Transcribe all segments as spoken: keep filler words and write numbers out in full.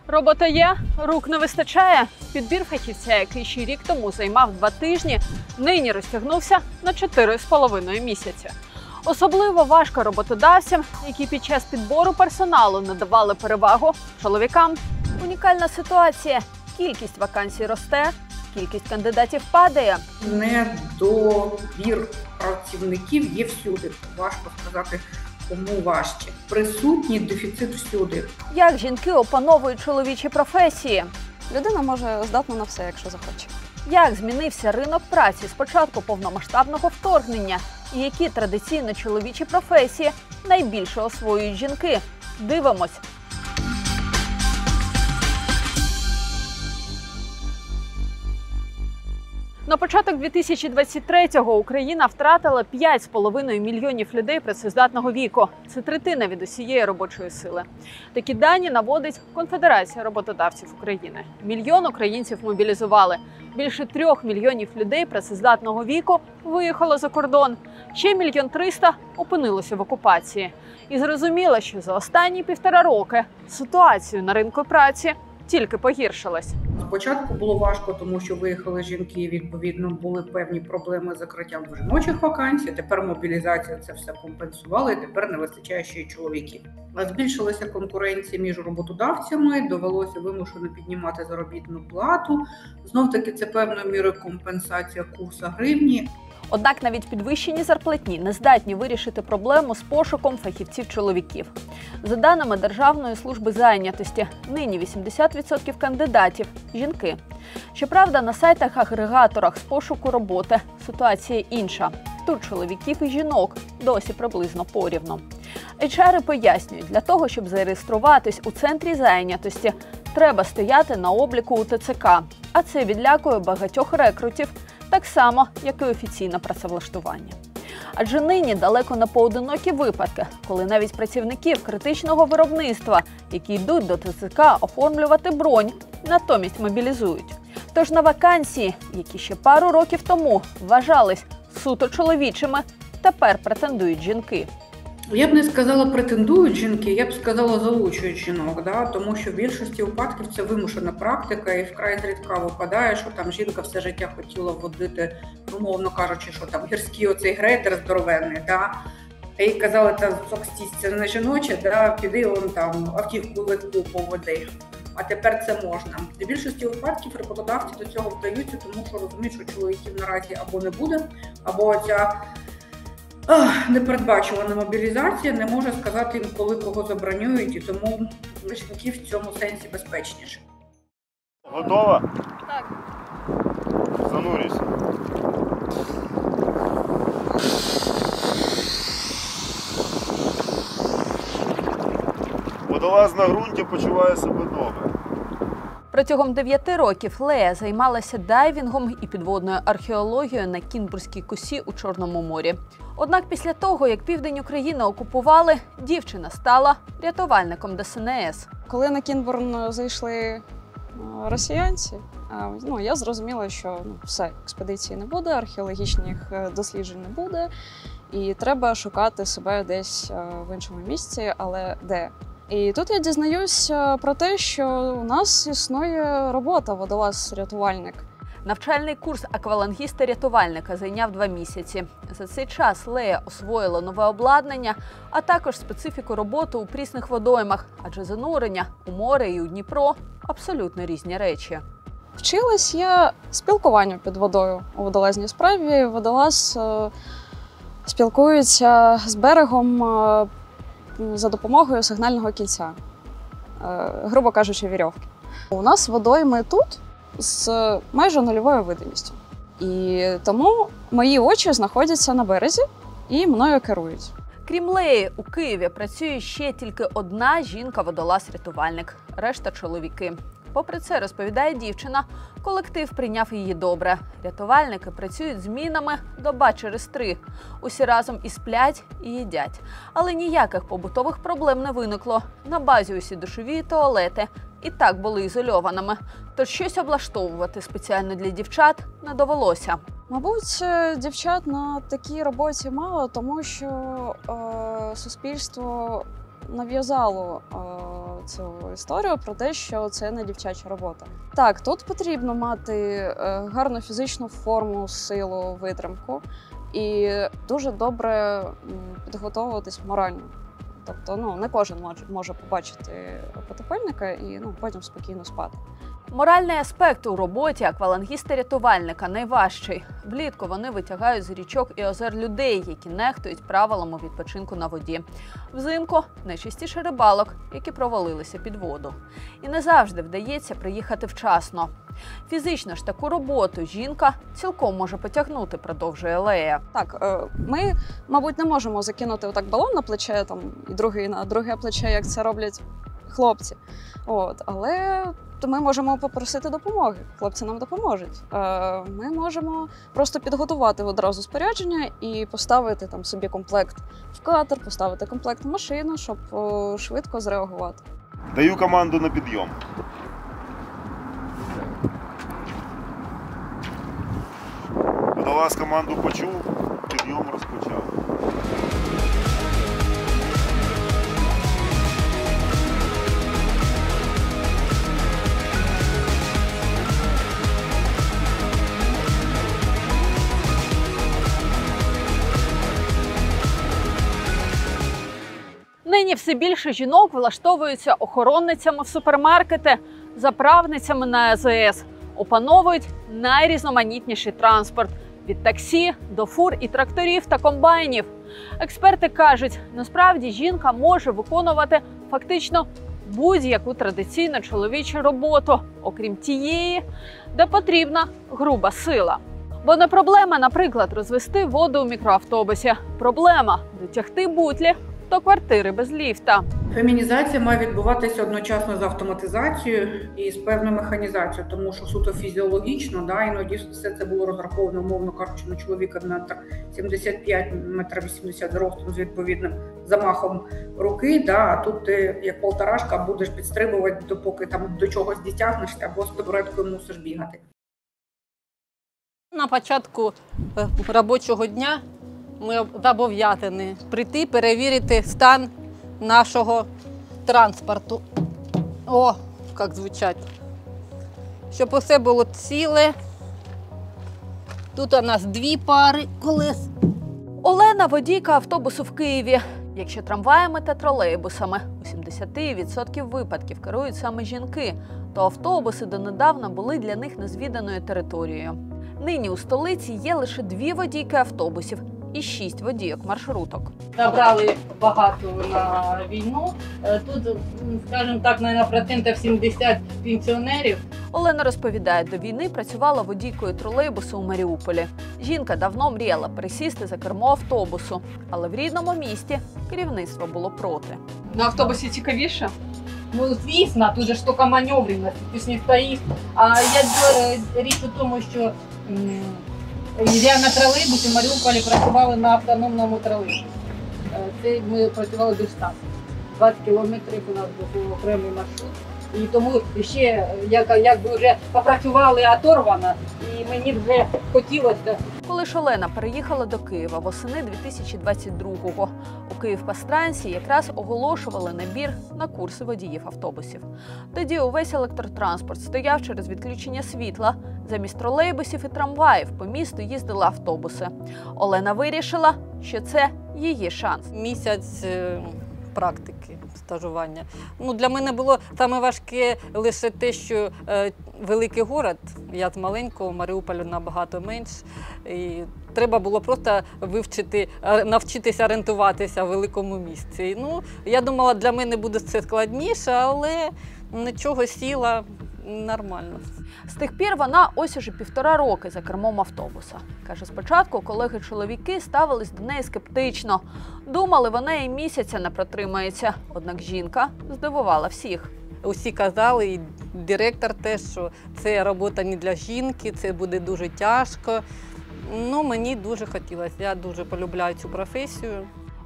Робота є, рук не вистачає. Підбір фахівця, який ще рік тому займав два тижні, нині розтягнувся на чотири з половиною місяці. Особливо важко роботодавцям, які під час підбору персоналу надавали перевагу чоловікам. Унікальна ситуація. Кількість вакансій росте, кількість кандидатів падає. Недобір працівників є всюди. Важко сказати, кому важче. Присутній дефіцит всюди. Як жінки опановують чоловічі професії? Людина може здатна на все, якщо захоче. Як змінився ринок праці з початку повномасштабного вторгнення? І які традиційно чоловічі професії найбільше освоюють жінки? Дивимось. На початок дві тисячі двадцять третього Україна втратила п'ять з половиною мільйонів людей працездатного віку. Це третина від усієї робочої сили. Такі дані наводить Конфедерація роботодавців України. Мільйон українців мобілізували. Більше трьох мільйонів людей працездатного віку виїхало за кордон. Ще мільйон триста опинилося в окупації. І зрозуміло, що за останні півтора роки ситуація на ринку праці тільки погіршилась. Спочатку було важко, тому що виїхали жінки, відповідно, були певні проблеми з закриттям жіночих вакансій. Тепер мобілізація це все компенсувала, і тепер не вистачає ще й чоловіків. Збільшилася конкуренція між роботодавцями, довелося вимушено піднімати заробітну плату. Знов-таки це певною мірою компенсація курсу гривні. Однак навіть підвищені зарплатні не здатні вирішити проблему з пошуком фахівців-чоловіків. За даними Державної служби зайнятості, нині вісімдесят відсотків кандидатів – жінки. Щоправда, на сайтах-агрегаторах з пошуку роботи ситуація інша. Тут чоловіків і жінок досі приблизно порівну. ейч ар пояснюють, для того, щоб зареєструватись у центрі зайнятості, треба стояти на обліку у те це ка. А це відлякує багатьох рекрутів, так само, як і офіційне працевлаштування. Адже нині далеко не поодинокі випадки, коли навіть працівників критичного виробництва, які йдуть до те це ка оформлювати бронь, натомість мобілізують. Тож на вакансії, які ще пару років тому вважались суто чоловічими, тепер претендують жінки. Я б не сказала претендують жінки, я б сказала залучують жінок, да? Тому що в більшості випадків це вимушена практика і вкрай зрідка випадає, що там жінка все життя хотіла водити, умовно кажучи, що там гірський оцей грейдер здоровенний, да? А їй казали, та сокстість це не жіноче, да? Піди он там автівку легку поводи. А тепер це можна. В більшості випадків роботодавці до цього вдаються, тому що розуміють, що чоловіків наразі або не буде, або ця непередбачувана мобілізація не може сказати їм, коли кого забронюють, і тому жінки в цьому сенсі безпечніше. Готова? Так. Занурюйся. Водолаз на ґрунті почуває себе добре. Протягом дев'яти років Лея займалася дайвінгом і підводною археологією на Кінбурзькій косі у Чорному морі. Однак після того, як південь України окупували, дівчина стала рятувальником де ес ен ес. Коли на Кінбурн зайшли росіянці, ну, я зрозуміла, що ну, все, експедиції не буде, археологічних досліджень не буде, і треба шукати себе десь в іншому місці, але де? І тут я дізнаюся про те, що у нас існує робота водолаз-рятувальник. Навчальний курс аквалангіста-рятувальника зайняв два місяці. За цей час Лея освоїла нове обладнання, а також специфіку роботи у прісних водоймах, адже занурення у море і у Дніпро – абсолютно різні речі. Вчилась я спілкуванню під водою у водолазній справі. Водолаз е, спілкується з берегом е, за допомогою сигнального кільця, е, грубо кажучи, вірьовки. У нас водойми тут з майже нульовою видимістю. І тому мої очі знаходяться на березі і мною керують. Крім Леї, у Києві працює ще тільки одна жінка-водолаз-рятувальник, решта – чоловіки. Попри це, розповідає дівчина, колектив прийняв її добре. Рятувальники працюють змінами доба через три. Усі разом і сплять, і їдять. Але ніяких побутових проблем не виникло. На базі усі душові і туалети і так були ізольованими. Тож щось облаштовувати спеціально для дівчат не довелося. Мабуть, дівчат на такій роботі мало, тому що е, суспільство нав'язало е, цю історію про те, що це не дівчача робота. Так, тут потрібно мати е, гарну фізичну форму, силу, витримку і дуже добре м, підготовуватись морально. Тобто, ну, не кожен може, може побачити потопельника і ну, потім спокійно спати. Моральний аспект у роботі аквалангіста-рятувальника найважчий. Влітку вони витягають з річок і озер людей, які нехтують правилами відпочинку на воді. Взимку найчастіше рибалок, які провалилися під воду. І не завжди вдається приїхати вчасно. Фізично ж таку роботу жінка цілком може потягнути, продовжує Лея. Так, е, ми, мабуть, не можемо закинути отак балон на плече, там, і другий на друге плече, як це роблять хлопці. От, але то ми можемо попросити допомоги. Хлопці нам допоможуть. Е, ми можемо просто підготувати одразу спорядження і поставити там собі комплект в катер, поставити комплект в машину, щоб о, швидко зреагувати. Даю команду на підйом. Водолаз команду почув, підйом розпочав. Нині все більше жінок влаштовуються охоронницями в супермаркети, заправницями на А З С. Опановують найрізноманітніший транспорт – від таксі до фур і тракторів та комбайнів. Експерти кажуть, насправді жінка може виконувати фактично будь-яку традиційну чоловічу роботу, окрім тієї, де потрібна груба сила. Бо не проблема, наприклад, розвести воду у мікроавтобусі. Проблема – дотягти бутлі до квартири без ліфта. Фемінізація має відбуватися одночасно з автоматизацією і з певною механізацією, тому що суто фізіологічно, да, іноді все це було розраховано, умовно кажучи, на чоловіка метр сімдесят п'ять, метр вісімдесят зростом з відповідним замахом руки, да, а тут ти як полторашка будеш підстрибувати, допоки там до чогось дітягнешся, або з табуреткою мусиш бігати. На початку робочого дня ми зобов'язані прийти, перевірити стан нашого транспорту. О, як звучать. Щоб усе було ціле. Тут у нас дві пари колес. Олена – водійка автобусу в Києві. Якщо трамваями та тролейбусами у сімдесят відсотків випадків керують саме жінки, то автобуси донедавна були для них незвіданою територією. Нині у столиці є лише дві водійки автобусів і шість водійок маршруток. Набрали багато на війну. Тут, скажімо так, на процентів сімдесят пенсіонерів. Олена розповідає, до війни працювала водійкою тролейбусу у Маріуполі. Жінка давно мріяла пересісти за кермо автобусу, але в рідному місті керівництво було проти. На автобусі цікавіше? Ну, звісно, тут же ж тільки маневрено, ти ж не стоїш. А я річ у тому, що м, я на тролейбусі в Маріуполі працювали на автономному тролейбусі. Це ми працювали дистанцію. двадцять кілометрів у нас був окремий маршрут. І тому ще як, якби вже попрацювали оторвано, і мені вже хотілося. Коли ж Олена переїхала до Києва восени дві тисячі двадцять другого, у Київпастрансі якраз оголошували набір на курси водіїв автобусів. Тоді увесь електротранспорт стояв через відключення світла. Замість тролейбусів і трамваїв по місту їздили автобуси. Олена вирішила, що це її шанс. Місяць практики, стажування. Ну, для мене було саме важке лише те, що е, великий город, я з маленького, Маріуполю набагато менш. І треба було просто вивчити, навчитися орієнтуватися в великому місці. Ну, я думала, для мене буде це складніше, але нічого, сіла нормально. З тих пір вона ось уже півтора роки за кермом автобуса. Каже, спочатку колеги-чоловіки ставились до неї скептично. Думали, вона і місяця не протримається. Однак жінка здивувала всіх. Усі казали, і директор теж, що це робота не для жінки, це буде дуже тяжко. Ну, мені дуже хотілося, я дуже полюбляю цю професію.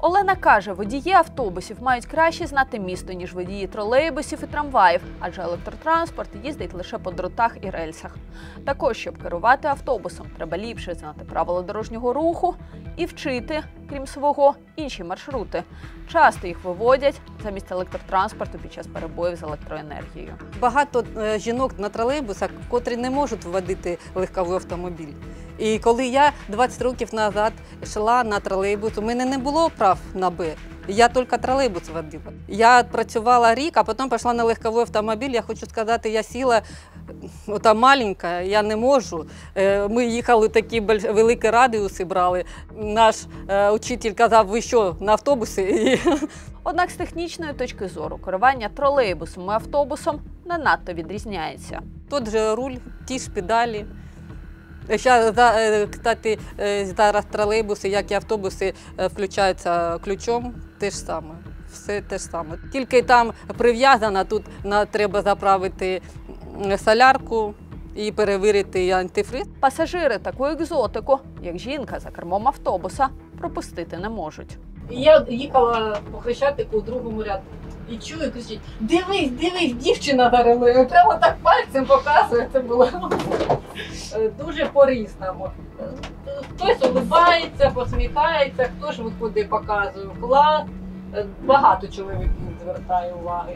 Олена каже, водії автобусів мають краще знати місто, ніж водії тролейбусів і трамваїв, адже електротранспорт їздить лише по дротах і рельсах. Також, щоб керувати автобусом, треба ліпше знати правила дорожнього руху і вчити, крім свого, інші маршрути. Часто їх виводять замість електротранспорту під час перебоїв з електроенергією. Багато е, жінок на тролейбусах, котрі не можуть водити легковий автомобіль. І коли я двадцять років назад йшла на тролейбус, у мене не було прав на Б. Я тільки тролейбус водила. Я працювала рік, а потім пішла на легковий автомобіль. Я хочу сказати, я сіла, ота маленька, я не можу. Ми їхали, такі великі радіуси брали. Наш учитель казав, ви що, на автобусі? Однак з технічної точки зору керування тролейбусом і автобусом не надто відрізняється. Тут же руль, ті ж педалі. Зараз, кстати, зараз тролейбуси, як і автобуси, включаються ключом, те ж саме, все те ж саме. Тільки там прив'язано, тут треба заправити солярку і перевірити антифриз. Пасажири таку екзотику, як жінка за кермом автобуса, пропустити не можуть. Я їхала по Хрещатику у другому ряду. І чую, кричить, дивись, дивись, дівчина за рулем. Прямо так пальцем показує, це було дуже порісно. Хтось улибається, посміхається, хтось виходить, показує вклад. Багато чоловіків звертає уваги.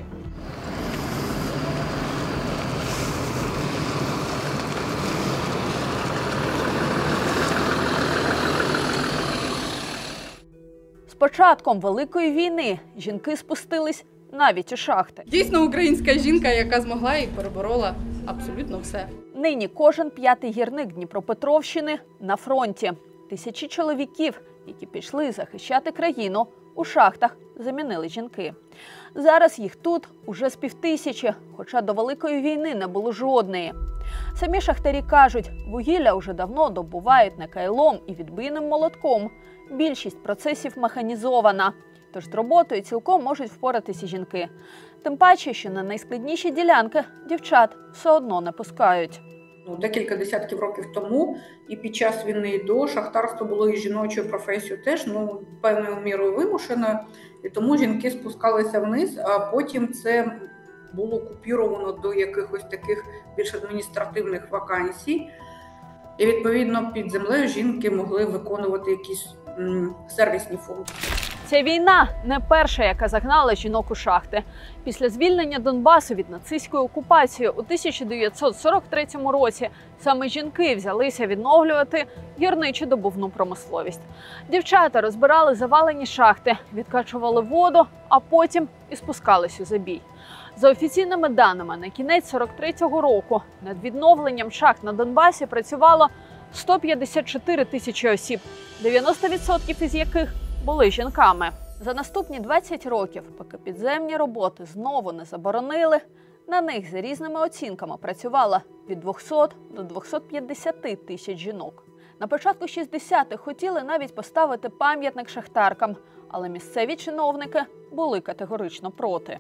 З початком Великої війни жінки спустились навіть у шахти. Дійсно українська жінка, яка змогла і переборола абсолютно все. Нині кожен п'ятий гірник Дніпропетровщини на фронті. Тисячі чоловіків, які пішли захищати країну, у шахтах замінили жінки. Зараз їх тут уже з півтисячі, хоча до Великої війни не було жодної. Самі шахтарі кажуть, вугілля вже давно добувають не кайлом і відбійним молотком. Більшість процесів механізована, тож з роботою цілком можуть впоратися жінки. Тим паче, що на найскладніші ділянки дівчат все одно не пускають. Ну, декілька десятків років тому і під час війни і до шахтарство було і жіночою професією теж, ну, певною мірою вимушеною. І тому жінки спускалися вниз, а потім це було купіровано до якихось таких більш адміністративних вакансій. І, відповідно, під землею жінки могли виконувати якісь м, сервісні функції. Ця війна не перша, яка загнала жінок у шахти. Після звільнення Донбасу від нацистської окупації у тисяча дев'ятсот сорок третьому році саме жінки взялися відновлювати гірничо-добувну промисловість. Дівчата розбирали завалені шахти, відкачували воду, а потім і спускались у забій. За офіційними даними, на кінець сорок третього року над відновленням шахт на Донбасі працювало сто п'ятдесят чотири тисячі осіб, дев'яносто відсотків із яких були жінками. За наступні двадцять років, поки підземні роботи знову не заборонили, на них за різними оцінками працювало від двохсот до двохсот п'ятдесяти тисяч жінок. На початку шістдесятих хотіли навіть поставити пам'ятник шахтаркам, але місцеві чиновники були категорично проти.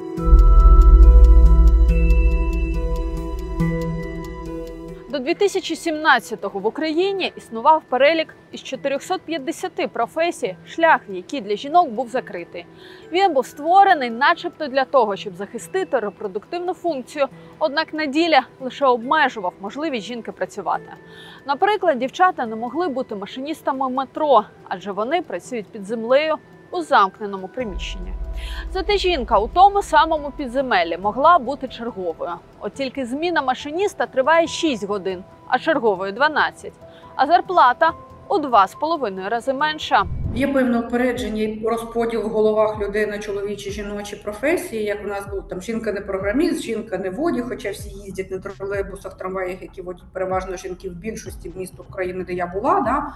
До дві тисячі сімнадцятого в Україні існував перелік із чотирьохсот п'ятдесяти професій, шлях в який для жінок був закритий. Він був створений начебто для того, щоб захистити репродуктивну функцію, однак на ділі лише обмежував можливість жінки працювати. Наприклад, дівчата не могли бути машиністами метро, адже вони працюють під землею у замкненому приміщенні. Зате жінка у тому самому підземеллі могла бути черговою. От тільки зміна машиніста триває шість годин, а чергової – дванадцять. А зарплата у два з половиною рази менша. Є певне упередження і розподіл в головах людей на чоловічі, жіночі професії, як у нас був там жінка не програміст, жінка не водій, хоча всі їздять на тролейбусах, трамваях, які водять переважно жінки в більшості міст України, де я була, да.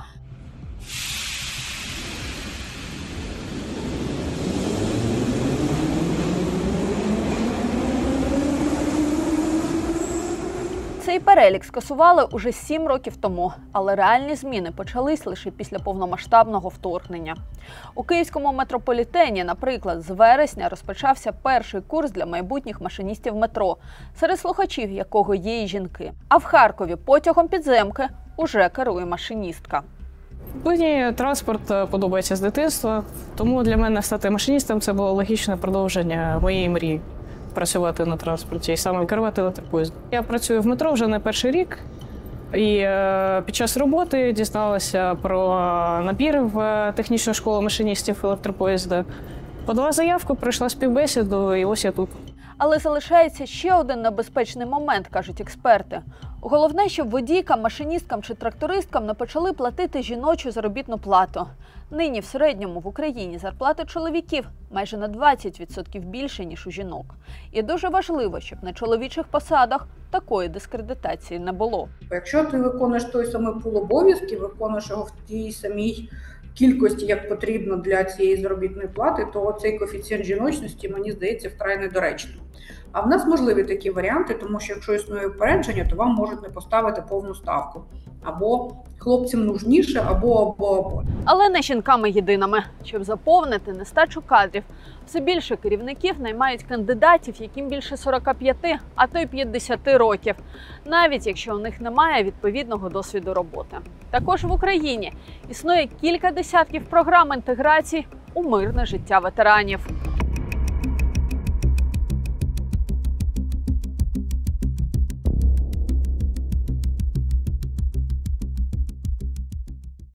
Цей перелік скасували уже сім років тому, але реальні зміни почались лише після повномасштабного вторгнення. У київському метрополітені, наприклад, з вересня розпочався перший курс для майбутніх машиністів метро, серед слухачів якого є і жінки. А в Харкові потягом підземки уже керує машиністка. Мені транспорт подобається з дитинства, тому для мене стати машиністом – це було логічне продовження моєї мрії – працювати на транспорті і саме керувати електропоїздом. Я працюю в метро вже не перший рік, і е, під час роботи дізналася про набір в технічну школу машиністів електропоїзда. Подала заявку, пройшла співбесіду, і ось я тут. Але залишається ще один небезпечний момент, кажуть експерти. Головне, щоб водійкам, машиністкам чи трактористкам не почали платити жіночу заробітну плату. Нині в середньому в Україні зарплати чоловіків майже на двадцять відсотків більше, ніж у жінок. І дуже важливо, щоб на чоловічих посадах такої дискредитації не було. Якщо ти виконуєш той самий пул обов'язків, виконуєш його в тій самій кількості, як потрібно для цієї заробітної плати, то цей коефіцієнт жіночності, мені здається, вкрай недоречним. А в нас можливі такі варіанти, тому що якщо існує упередження, то вам можуть не поставити повну ставку. Або хлопцям нужніше, або, або, або. Але не жінками єдиними. Щоб заповнити нестачу кадрів, все більше керівників наймають кандидатів, яким більше сорока п'яти, а то й п'ятдесяти років, навіть якщо у них немає відповідного досвіду роботи. Також в Україні існує кілька десятків програм інтеграції у мирне життя ветеранів.